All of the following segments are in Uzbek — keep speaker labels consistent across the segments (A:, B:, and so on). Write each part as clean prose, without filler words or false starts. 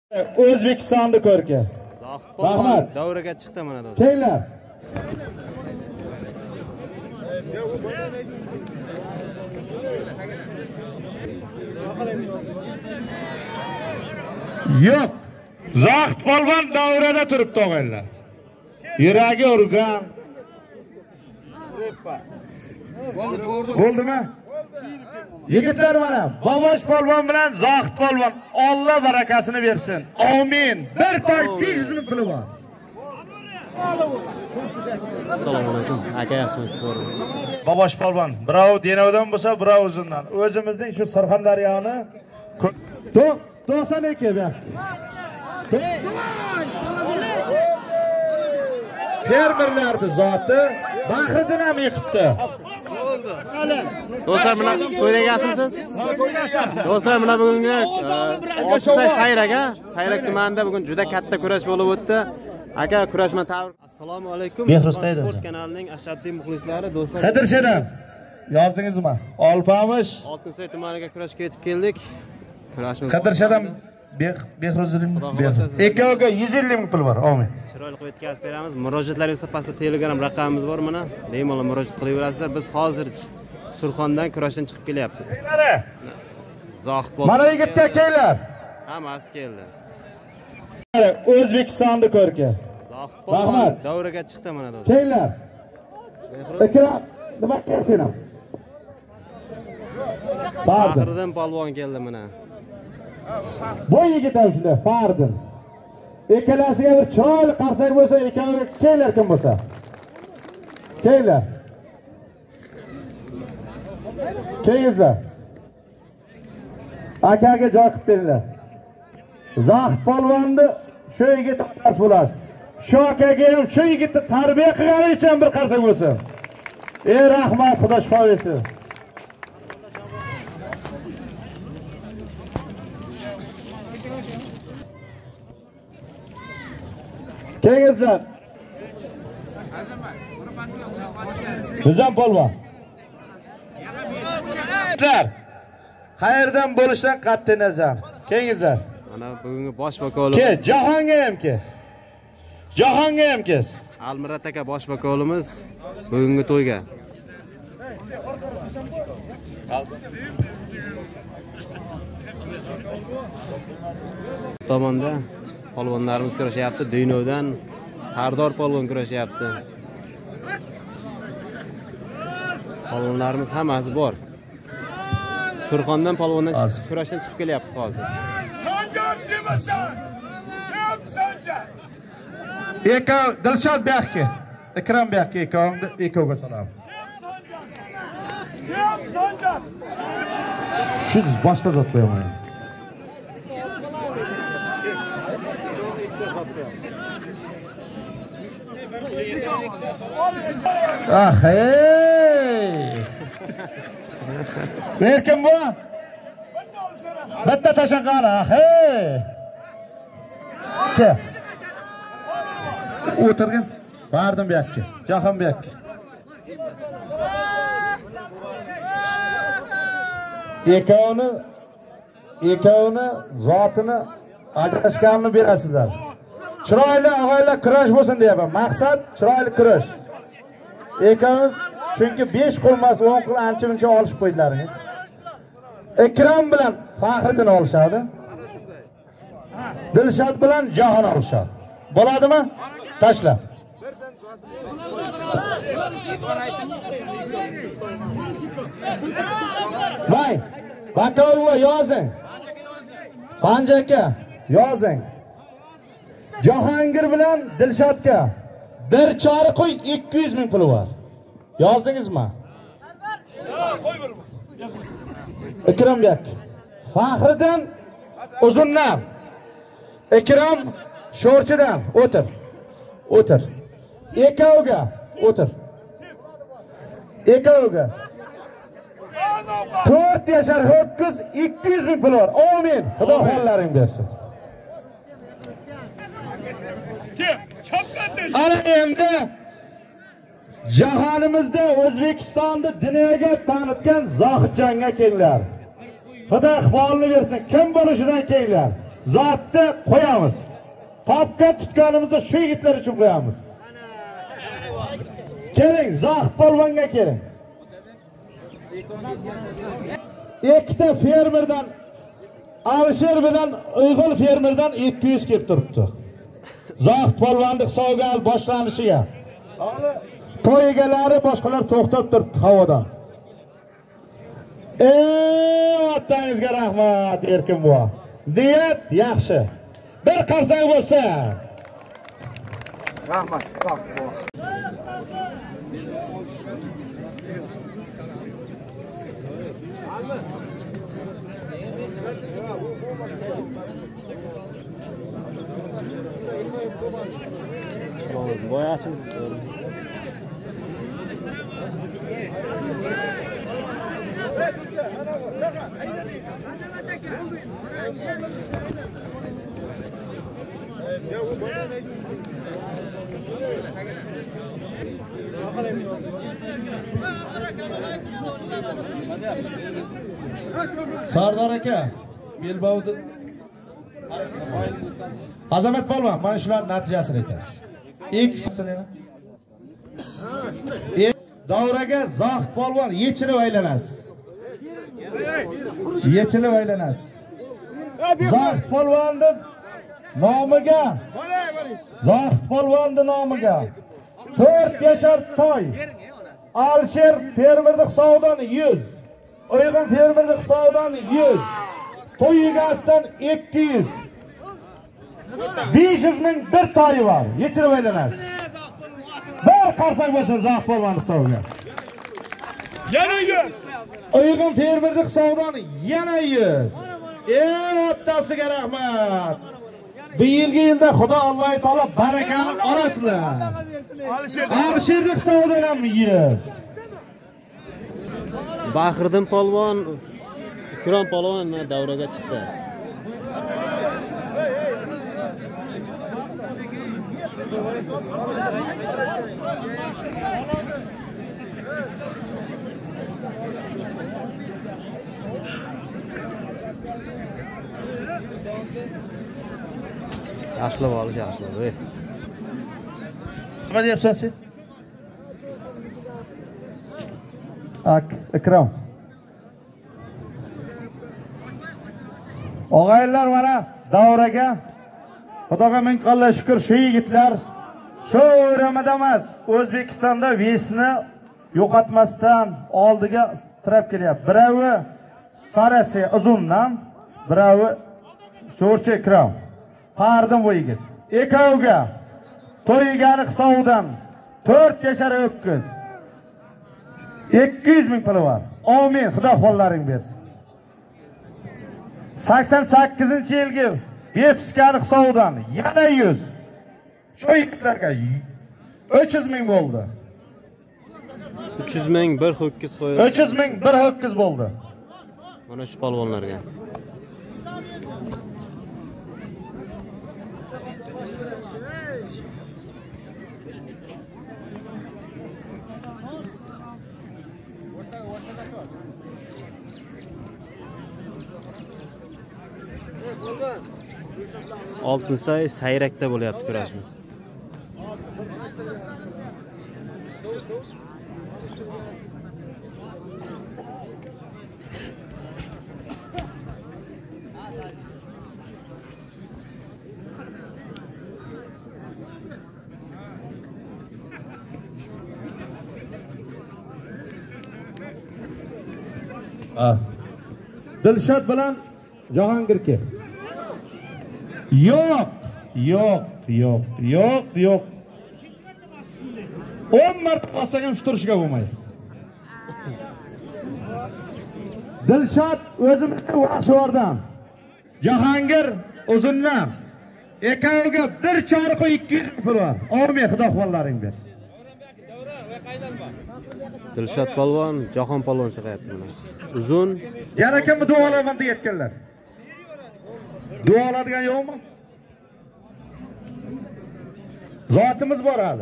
A: O'zbekistonda ko'rka. Rahmat.
B: Davraga chiqdi mana do'st.
A: Kelinglar. Yo'q. Zohid polvon davrada turibdi o'g'illar. Yuragi urgan. Bo'ldimi? Yigitlar mana Bobosh polvon bilan Zohid polvon Alloh barakasini bersin. Amin. Bir toy 500 ming puli bor.
B: Assalomu alaykum. Aka yaxshimisiz?
A: Bobosh polvon, birov Denovdan bo'lsa, birov Uzundan. O'zimizning shu Surxondaryoni 92 bu. Fermerlarning zoti Bahriddin ham yiqibdi.
B: Do'stlar, mana ko'ragasizsiz? Do'stlar, mana bugungi Oltisay Sayrak tumanida bugun juda katta kurash bo'lib o'tdi. Aka, kurashma tabrik. Assalomu alaykum. Sport kanalining ashaddiy muxlislari, do'stlar.
A: Qidirshdan yozdingizmi? Olpamish
B: Oltisay tumaniga kurashga yetib keldik. Kurashimiz
A: Qidirshdan Behruzning ikkovga 150 ming pul bor. Amin.
B: Chiroyli qilib yetkazib beramiz. Murojaatlaringiz pastda Telegram raqamimiz bor mana. Bemalol murojaat qilaverasizlar. Biz hozir Surxondan kurashdan chiqib kelyapmiz. Zohid bo'ldi.
A: Mana yigitga kelinglar.
B: Hammasi keldi.
A: O'zbekistonda ko'rka.
B: Zohid polvon davraga chiqdi mana do'st.
A: Kelinglar. Ikram, nima qilsin ham?
B: Bahriddin polvon keldi mana.
A: Bu yigit ham shunday, Fardin. Ikkalasiga bir chiroyli qarsak bo'lsa, ikkoviga kelinglar kim bo'lsa. Kelinglar. Kelingizlar. Akaga joy qilib beringlar. Zohid polvonni shu yigit qas bo'ladi. Shu akaga ham shu yigitni tarbiya qilgani uchun bir qarsak bo'lsin. Rahmat, Xudo shifo bersin. Kelingizlar. Bizdan polvon. Qayerdan bo'lishdan qat'iy nazar. Kelingizlar.
B: Mana bugungi bosh vakolimiz.
A: Ke, Jahonga ham ke. Jahonga ham kes.
B: Almirat aka bosh vakolimiz bugungi to'yga. Tomonda polvonlarimiz kurashyapti. Denovdan Sardor polvon kurashyapti. Polvonlarimiz hammasi bor. Surxondan polvondan kurashdan chiqib kelyapmiz hozir.
C: Sanjar demasan. Kim Sanjar?
A: Eka Dilshod Beyakka, Ikrom Beyakka ikkovga salom.
C: Kim Sanjar?
A: Shu boshqa zot qo'yaman. Ah, hey! Berkim bu? Bitta tashaqara, hey! Ke. O'tirgin. Bardim bu yoqqa. Jahon bu yoqqa. Ikkovini zotini ajrashganini berasizlar. Chiroyli og'aylar kurash bo'lsin deyapman. Maqsad chiroyli kurash. Ikkovingiz chunki 5 qo'lmas 10 qo'l ancha-muncha olishib qo'ydilaringiz. Ikrom bilan Faxriddin olishadi. Dilshod bilan Jahon olishadi. Bo'ladimi? Tashla. Vay, Bakovova yozing. Fanjaka yozing. Jahongir bilan Dilshodga bir chori qo'y 200 ming puli bor. Yozdingizmi? Ikrom bek. Faxriddin Uzundan. Ikrom Sho'rchidan. O'tir. O'tir. Ikkovga o'tir. Ikkovga 4 yashar ho'kiz 200 ming pul bor. Amin. Xudo xohlaring bersin. Ana endi jahonimizda O'zbekistonni dunyoga tanitgan Zohidjonga kelinglar. Xudo iqbolini bersin. Kim bo'lishidan kelinglar. Zotni qo'yamiz. Topga tutganimizda shu yigitlar uchun qo'yamiz. Keling, Zohid polvonga keling. Ikkita fermerdan Alisher bilan Uyg'ur fermerdan 200 kelib turibdi. Zohid polvonni hisobga olib boshlanishiga. To'y egalari boshqalar to'xtab turibdi havodan. Otangizga rahmat, Erkin buva. Niyat yaxshi. Bir qarsak bo'lsa. Rahmat.
B: Boyasınız.
A: Sardor aka, Belbovda Azamat polvon, mana shular natijasini aytasiz. Ikkisini davraga Zohid polvon yechilib aylanasiz. Yechilib aylanasiz. Zohid polvonning nomiga, Zohid polvonning nomiga 4 yashar toy. Alisher fermerlik hisobidan 100. Uyg'un fermerlik hisobidan 100. To'y egasidan 200. 500 ming bir toyi var. Yechirib aylanasiz. Bir qarsak bo'lsin Zohid polvon hisobiga.
C: Yana 100.
A: Uyg'un fermerlik hisobidan yana 100. Ottasiga rahmat. Bu yilda Xudo Alloh taolo barakani orasida. Alisherlik hisobidan ham 100.
B: Bahriddin polvon, Ikrom polvon davraga chiqdi. Yaxshilab olish, yaxshilab.
A: Nima deyapsan sen? Ikrom. Og'aylar mana davraga Xudoga ming qanday shukr, shu yigitlar shu o'ramada emas, O'zbekistonda vesni yo'qotmasdan oldiga tirab kelyapti. Biravi Sarasi uzundan, biravi Sho'rchi Ikrom. Fardim bu yigit. Ekoviga to'ygani hisobidan 4 yashar o'kkiz. 200 ming puli var. Amin, Xudo qo'llaring bersin. 88-yilgi Bepskani hisobidan yana 100. Shu yigitlarga 300 ming bo'ldi.
B: 300 ming bir ho'kiz qo'yildi.
A: 300 ming bir ho'kiz bo'ldi.
B: Mana shu polvonlarga. Oltinsoy Sayrakda bo'lyapti kurashimiz.
A: Dilshod bilan Jahongirga. Yo'q. 10 marta bassang ham turishiga bo'lmaydi. Dilshod o'zimizga Vahshordan, Jahongir uzundan. Ekoviga bir choriq 200 ming pul var. Amin, Xudo qo'llaring bersin.
B: Dilshod polvon, Jahon polvon chiqyapti mana. Uzun.
A: Yana kimni duolaman deyotganlar? Duoladigan yo'qmi? Zotimiz bor hali.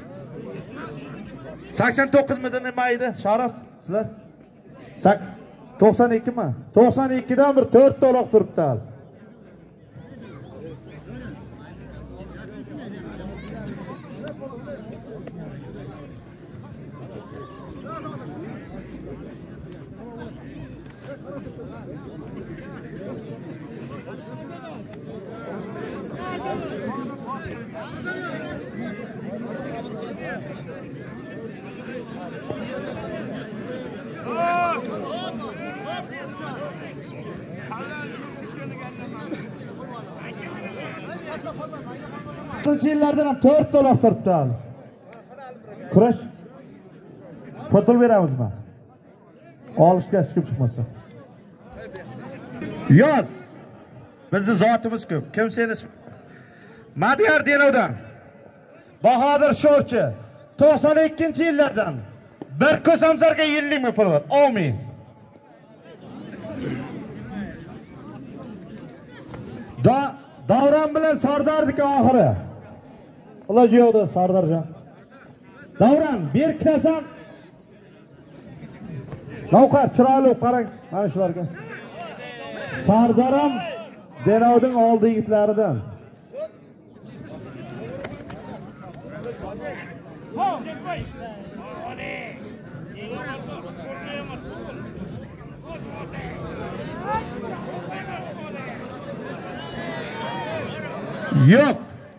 A: 89 midi nima edi? Sharaf, sizlar? 92 mi? 92'dan bir 4 ta uloq turibdi. Yillardan ham 4 ta uloq turibdi. Kurash. Futbol beramizmi? Olishga hech kim chiqmasa. Yoz. Bizning zotimiz ko'p. Kim seni? Madiyar Denovdan. Bahodir Sho'rchi 92-yillardan bir ko'samzarga 50 ming pul bor. Amin. Davron bilan Sardarniki oxiri. Iloji yo'qdi Sardarjon. Davron, berkitasan. Navqar chiroyli qarang mana shularga. Sardaram Denovning oldi yigitlaridan. Yo'q.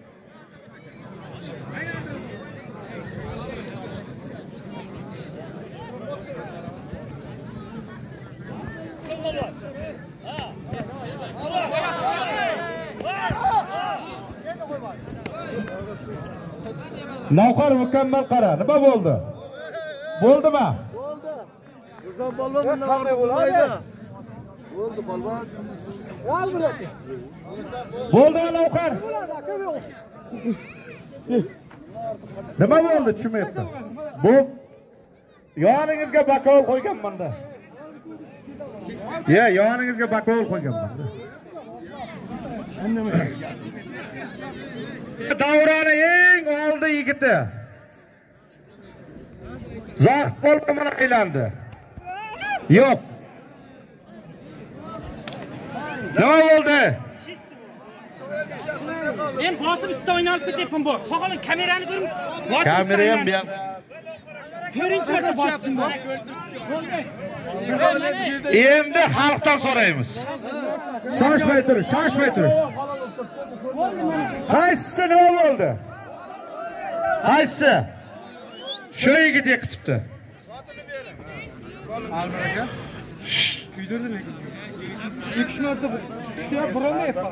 A: Navqar mukammal qara. Nima bo'ldi? Bo'ldimi?
D: Bo'ldi. Bizdan polvon bunday bo'lmaydi. Bo'ldi polvon. Al bo'ladi.
A: Bo'ldimi Navqar? Nima bo'ldi tushunmayapman. Bu yoningizga bakovul qo'yganman-da. Yoningizga bakovul qo'yganman-da. Davrani eng oldi yigiti. Zohid polvon mana aylandi. Yo'q. Nima bo'ldi?
E: Men bosib ustida o'ynalib ketyapman bu. Xo'jalim kamerani ko'ring.
A: Kamera ham bu.
E: Ko'ringchi bossin bu.
A: Endi xalqdan so'raymiz. Shoshmay turing. Qaysi nima bo'ldi? Qaysi? Shu yigit yiqitibdi.
C: Almir aka. Kuydirdi lekin. 2 marta ishlab borolmayapman.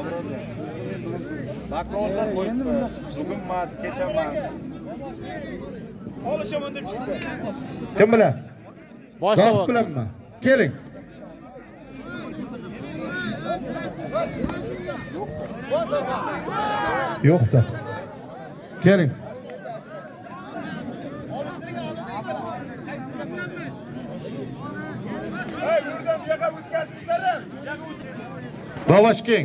C: Bakroldan qo'yib. Bugun mas, kecha mas. Olishaman deb chiqdi.
A: Kim bilan?
B: Boshqa
A: Zohid bilanmi? Keling. Yo'qda. Keling. Babashking.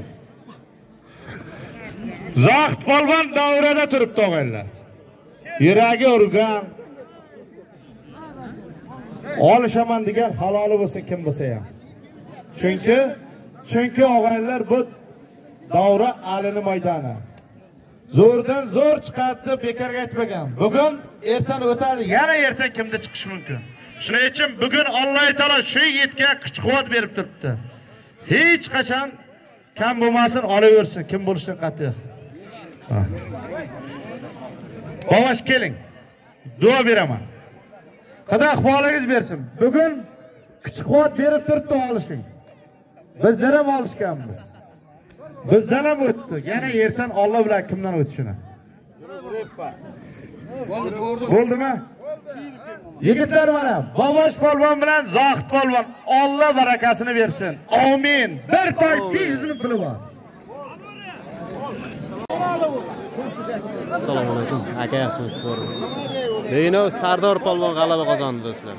A: Zohid polvon davrada turibdi o'g'illar. Yuragi urgan. Olishaman degan haloli bo'lsin kim bo'lsa ham. Chunki o'g'illar bu davra alini maydoni. Zo'rdan zo'r chiqadi bekarga aytmagan. Bugun ertan o'tadi, yana ertan kimda chiqish mumkin. Shuning uchun bugun Alloh taolo shu yigitga kuch-quvvat berib turibdi. Hech qachon kam bo'lmasin, olaversin, kim bo'lishidan qat'iy. Bobosh keling. Duo beraman. Xudo ahvolingiz bersin. Bugun kuch-quvvat berib turibdi olishing. Bizlar ham olishganmiz. Bizdan ham o'tdi. Yana ertan Alloh bilan kimdan o'tishini. Bo'ldimi? Yigitlar mana Bobosh polvon bilan Zohid polvon Alloh barakasini bersin. Amin. Bir toy 500 ming puli bor.
B: Assalomu alaykum. Aka yaxshimisiz? Deyno Sardor polvon g'alaba qozondi do'stlar.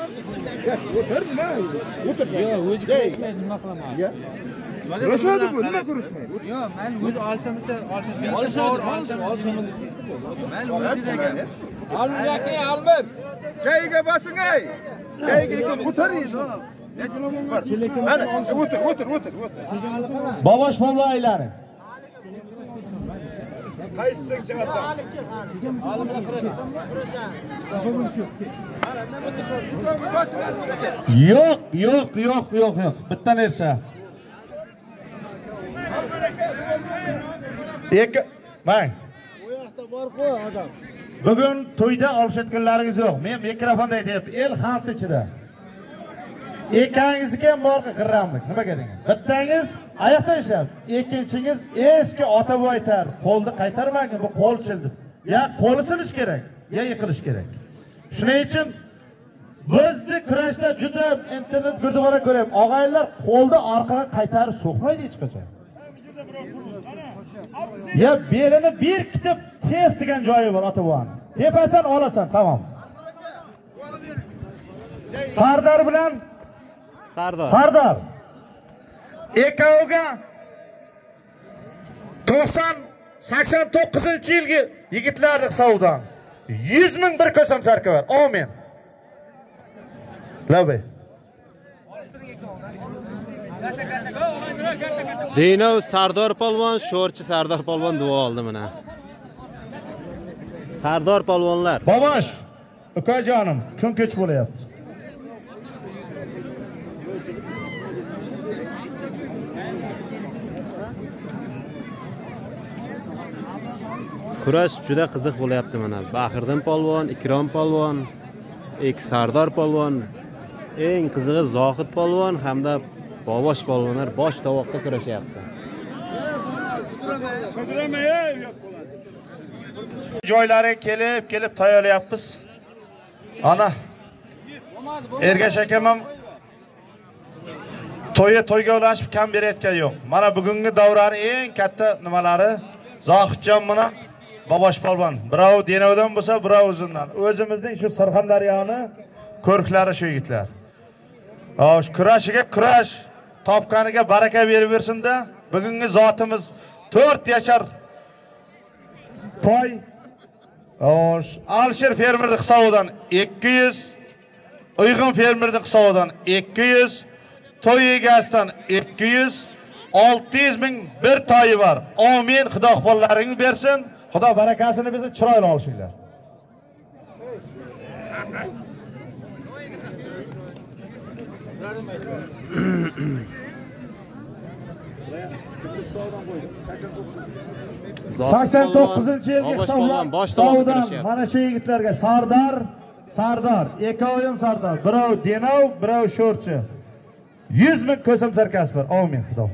E: Yo'q, o'zi ko'rishmaydi, nima qilaman?
D: Ko'rishadi bu, nima ko'rishmaydi?
E: Yo'q, men o'zi olishimizda olishim. Men o'zida ekan.
D: Almir aka, Almir. Joyiga bosing ey. Joyiga ko'taring. Ana, o'tir.
A: Babosh polvon aylani.
D: Qaysing chiqasan?
A: Yo'q. Bitta narsa. Mang.
D: Bu yoqda bor-ku odam.
A: Bugun to'yda olishayotganlaringiz yo'q. Men mikrofonda aytyapman. El xalq ichida. Ekangizni ham borqa qirramlik. Nimaga degan? Bittangiz oyoqdan ishlab, ikkinchingiz eski ota boy aytar, qo'lni qaytarmagin, bu qo'l childi. Ya qo'li silish kerak, ya yiqilish kerak. Shuning uchun bizni kurashda juda internet gurduvara ko'rib, og'aylar qo'lni orqaga qaytarib so'qmaydi hech qachon. Ya belini bir kitib tez degan joyi bor ota-boyni. Tepasan olasan, tamom. Sardor bilan Sardor. Ekoviga 89-yilgi yigitlarning hisobidan 100 ming bir ko'sam sarka var. Amin. Labay.
B: Dinov Sardor polvon, sho'rchi Sardor polvon duo oldi mana. Sardor polvonlar.
A: Babosh, ukajonim, kun kech bo'layapti.
B: Kurash juda qiziq bo'layapti mana. Baxirddin polvon, Ikrom polvon, Sardor polvon, eng qizig'i Zohid polvon hamda Babosh polvonlar bosh tovoqqa kurashyapti.
A: Joylariga kelib tayyorlayapmiz. Ana. Ergash akam ham to'yga ulashib kam berayotgan yo'q. Mana bugungi davraning eng katta nimalari Zohidjon bilan Babosh polvon. Birov Denovdan bo'lsa, birov Uzundan. O'zimizning shu Surxondaryoni ko'rklari shu yigitlar. Xo'sh, kurashiga kurash, topganiga baraka berib bersin-da. Bugungi zotimiz 4 yashar toy. Xo'sh, Alisher fermerning hisobidan 200, Uyg'un fermerning hisobidan 200, to'y egasidan 200, 600 ming bir toyi var. Amin. Xudo qo'llaringizni bersin. Xudo barakasini bizni chiroyli olishinglar. Sakson 9-yilga hisoblan boshdan mana shu yigitlarga Sardor, ekoyim Sardor, birov Denov, birov sho'rchi. 100 ming ko'sim sarkasi bor. Amin Xudo.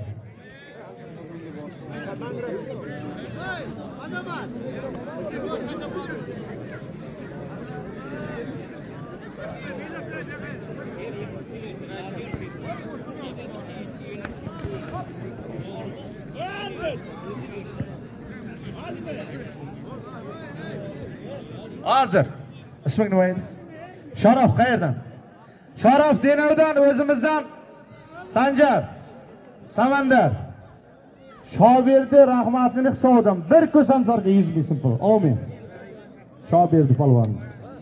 A: Hozir. Isming nima edi? Sharof qayerdan? Sharof Denovdan, o'zimizdan Sanjar, Samandar. Shobirdi rahmatlining hisobidan bir ko'sam sarga 100 ming pul. Amin. Shobirdi polvon.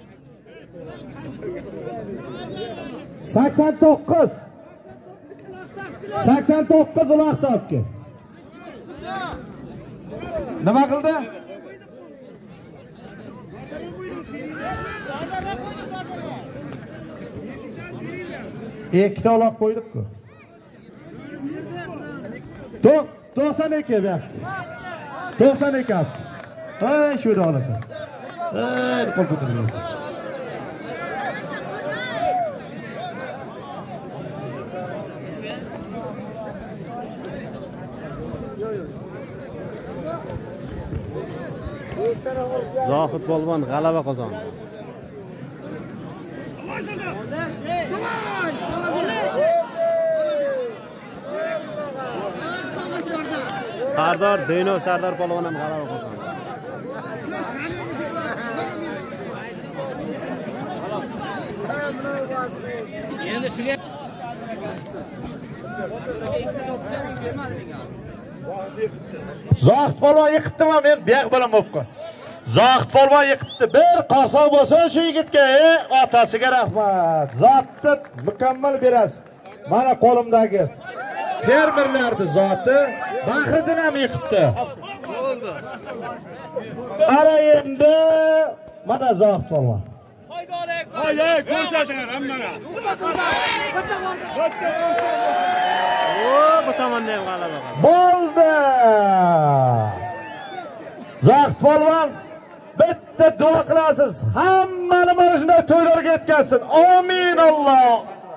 A: 89 uloq topki. Nima qildi? Ikkita uloq qo'ydik-ku. 92 bak. 92. Hey, şurada olasın. Hey, qo'l ko'tarib.
B: Zohid polvon g'alaba qozondi. Sardor Denov Sardor polvon ham g'alaba qozondi.
E: Endi shunga
A: Zohid polvon yiqitdimi? Men buyaq bilan bo'libman. Zohid polvon yiqitdi. Bir qarsoq bo'lsa shu yigitga, otasiga rahmat. Zotni mukammal berasiz. mana qo'limdagi fermerlarni zoti Bahriddin ham yiqibdi. Ana endi mana Zohid polvon.
D: Haydi, ko'rsatinglar hammana.
B: Bu tomonda ham g'alaba.
A: Bo'ldi. Zohid polvon bitta duo qilasiz. Hammani mana shunday to'ylarga yetkazsin. Amin Alloh.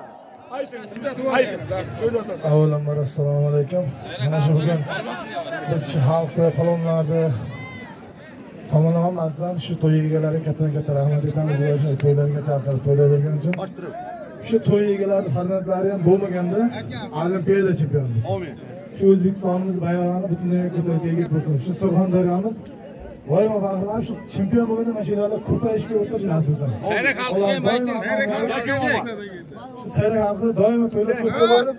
F: Avvalambor assalomu alaykum. Mana shu bugun biz shu xalqni palonlarni tomonlarimizdan shu to'y egalari katta rahmat aytamiz. Ularni to'ylarga chaqirib to'ylayvergani uchun. Shu to'y egalari farzandlari ham bo'lmaganda Olimpiada chempioniz. Amin. Shu O'zbekistonimiz bayrog'ini butunlay ko'tarib kelgan bo'lsin. Shu Surxondaryomiz Voyma bag'rlar shu chempion bo'lganda mashinalar ko'payishga o'tish nasib bo'lsin.
D: Sayrak xalqiga ham ayting, sayrak xalqiga.
F: Shu sayrak xalqi doimo to'ylab ko'rib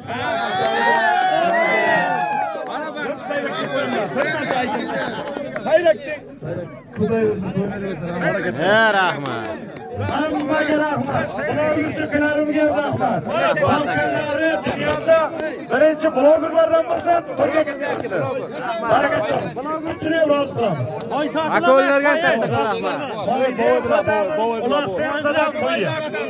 D: Mana bir sayrakni qo'yinglar. Sayrakdek.
B: Rahmat.
A: Hammaga rahmat. Ularning uchunlarimga rahmat. Balkanlari dunyoda birinchi blogerlardan bo'lsa, to'yga kelganlar. Barakat. Blogerchini rozi qilamiz.
B: Akollarga ham katta rahmat.
A: Ular piyodadan qo'ydi.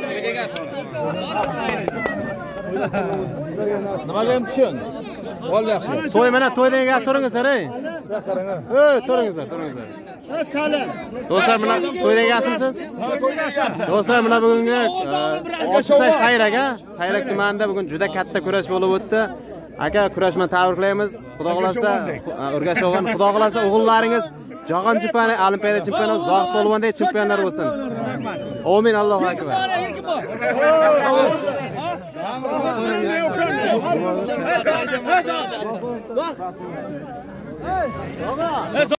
E: Nimaga ham tushun? Bo'l yaxshi.
B: To'y mana to'ydan keyin turingizlar, ey. Turingizlar.
A: Salom.
B: Do'stlar, mana to'ydan keyin Do'stlar, mana bugungi Oltisay Sayrak tumanida bugun juda katta kurash bo'lib o'tdi. Aka, kurashni tabriklaymiz. Xudo xolasa, Urgashog'an, Xudo xolasa o'g'illaringiz Jahon chempioni, Olimpiada chempioni, Zohid polvondek chempionlar bo'lsin. Amin, Allohu akbar.